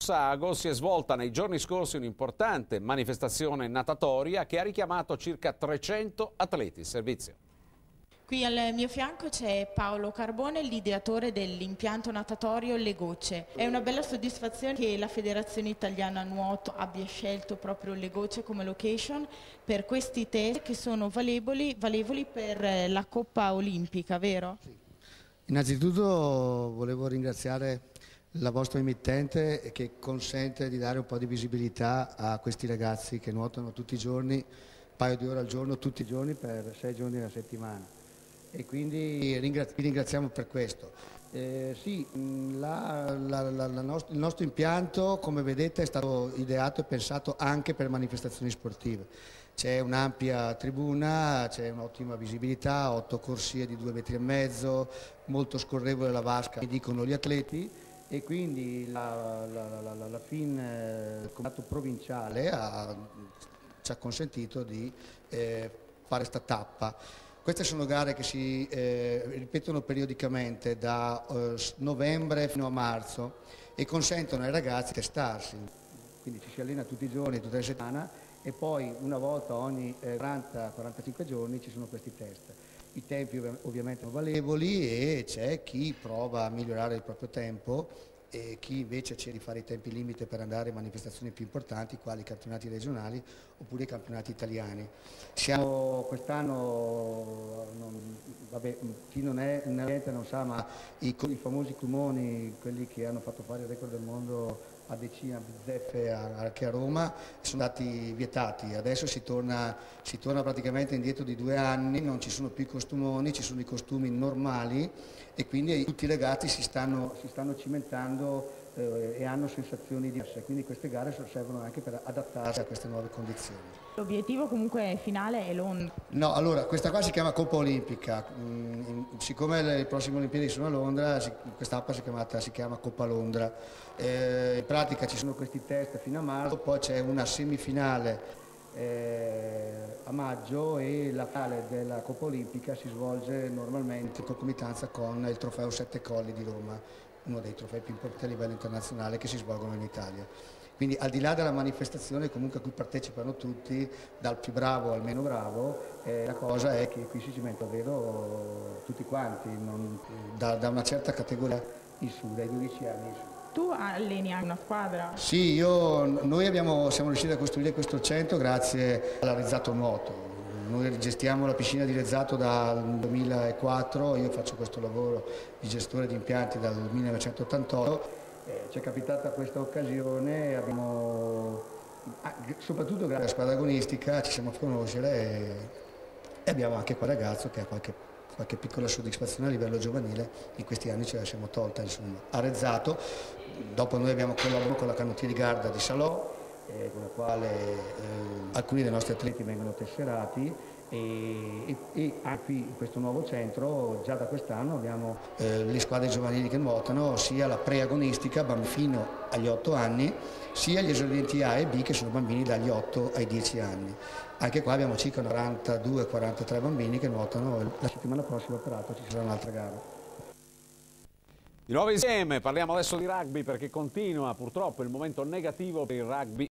Sossago si è svolta nei giorni scorsi un'importante manifestazione natatoria che ha richiamato circa 300 atleti. Servizio. Qui al mio fianco c'è Paolo Carbone, l'ideatore dell'impianto natatorio Le Gocce. È una bella soddisfazione che la Federazione Italiana Nuoto abbia scelto proprio Le Gocce come location per questi test che sono valevoli per la Coppa Olimpica, vero? Sì. Innanzitutto volevo ringraziare la vostra emittente che consente di dare un po' di visibilità a questi ragazzi che nuotano tutti i giorni, un paio di ore al giorno, tutti i giorni per 6 giorni alla settimana. E quindi vi ringraziamo per questo. Sì, il nostro impianto, come vedete, è stato ideato e pensato anche per manifestazioni sportive. C'è un'ampia tribuna, c'è un'ottima visibilità, 8 corsie di 2,5 metri, molto scorrevole la vasca, mi dicono gli atleti, e quindi la FIN, il comitato provinciale, ci ha consentito di fare questa tappa. Queste sono gare che si ripetono periodicamente da novembre fino a marzo e consentono ai ragazzi di testarsi, quindi ci si allena tutti i giorni, tutte le settimane, e poi una volta ogni 40-45 giorni ci sono questi test. I tempi ovviamente sono valevoli e c'è chi prova a migliorare il proprio tempo e chi invece cerca di fare i tempi limite per andare a manifestazioni più importanti quali i campionati regionali oppure i campionati italiani. Siamo quest'anno, chi non è inerente non sa, ma i famosi Cumoni, quelli che hanno fatto fare il record del mondo a Decina, a Bizzeffe, anche a Roma, sono stati vietati. Adesso si torna praticamente indietro di 2 anni, non ci sono più i costumoni, ci sono i costumi normali e quindi tutti i ragazzi si stanno cimentando e hanno sensazioni diverse, quindi queste gare servono anche per adattarsi a queste nuove condizioni. L'obiettivo comunque finale è Londra. No, allora, questa qua si chiama Coppa Olimpica, siccome le prossime Olimpiadi sono a Londra, quest'appa si chiama Coppa Londra. In pratica ci sono questi test fino a marzo, poi c'è una semifinale a maggio e la finale della Coppa Olimpica si svolge normalmente in concomitanza con il trofeo Sette Colli di Roma, uno dei trofei più importanti a livello internazionale che si svolgono in Italia. Quindi al di là della manifestazione comunque a cui partecipano tutti, dal più bravo al meno bravo, la cosa è che qui si cimenta davvero tutti quanti, da una certa categoria in su, dai 12 anni in su. Tu alleni anche una squadra? Sì, noi siamo riusciti a costruire questo centro grazie all'Arezzato Nuoto. Noi gestiamo la piscina di Rezzato dal 2004, io faccio questo lavoro di gestore di impianti dal 1988. Ci è capitata questa occasione, soprattutto grazie alla squadra agonistica ci siamo a conoscere e abbiamo anche qua ragazzo che ha qualche piccola soddisfazione a livello giovanile, in questi anni ce la siamo tolta, insomma. A Rezzato, dopo noi abbiamo collaborato con la canottieri Garda di Salò, con la quale alcuni dei nostri atleti vengono tesserati e anche qui in questo nuovo centro già da quest'anno abbiamo le squadre giovanili che nuotano, sia la preagonistica, bambini fino agli 8 anni, sia gli esordienti A e B che sono bambini dagli 8 ai 10 anni. Anche qua abbiamo circa 42-43 bambini che nuotano, la settimana prossima peraltro ci sarà un'altra gara. Di nuovo insieme, parliamo adesso di rugby perché continua purtroppo il momento negativo per il rugby